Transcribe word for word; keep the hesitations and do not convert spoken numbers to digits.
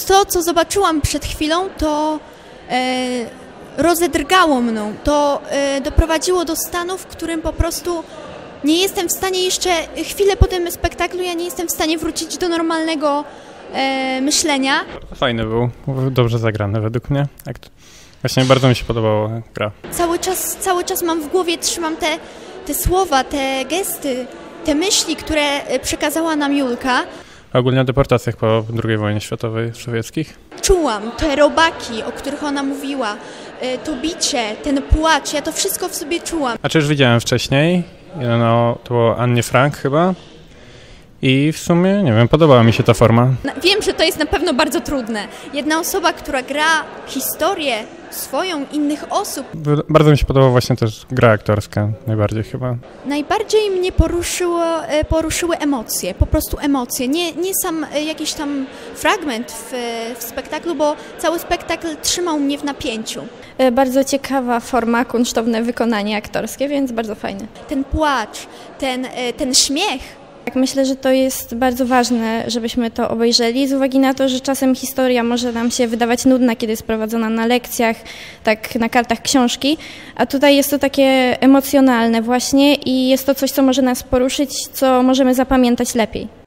to, co zobaczyłam przed chwilą, to e, rozedrgało mną. To e, doprowadziło do stanu, w którym po prostu nie jestem w stanie jeszcze, chwilę po tym spektaklu, ja nie jestem w stanie wrócić do normalnego e, myślenia. Fajny był, dobrze zagrany według mnie. Właśnie bardzo mi się podobała gra. Cały czas, cały czas mam w głowie, trzymam te, te słowa, te gesty, te myśli, które przekazała nam Julka. A ogólnie o deportacjach po drugiej wojnie światowej sowieckich? Czułam te robaki, o których ona mówiła, to bicie, ten płacz, ja to wszystko w sobie czułam. A czy już widziałem wcześniej, no, to było Annie Frank chyba i w sumie, nie wiem, podobała mi się ta forma. Wiem, że to jest na pewno bardzo trudne. Jedna osoba, która gra historię swoją, innych osób. Bardzo mi się podobała właśnie też gra aktorska, najbardziej chyba. Najbardziej mnie poruszyło, poruszyły emocje, po prostu emocje. Nie, nie sam jakiś tam fragment w, w spektaklu, bo cały spektakl trzymał mnie w napięciu. Bardzo ciekawa forma, kunsztowne wykonanie aktorskie, więc bardzo fajne. Ten płacz, ten, ten śmiech. Tak, myślę, że to jest bardzo ważne, żebyśmy to obejrzeli, z uwagi na to, że czasem historia może nam się wydawać nudna, kiedy jest prowadzona na lekcjach, tak na kartach książki, a tutaj jest to takie emocjonalne właśnie i jest to coś, co może nas poruszyć, co możemy zapamiętać lepiej.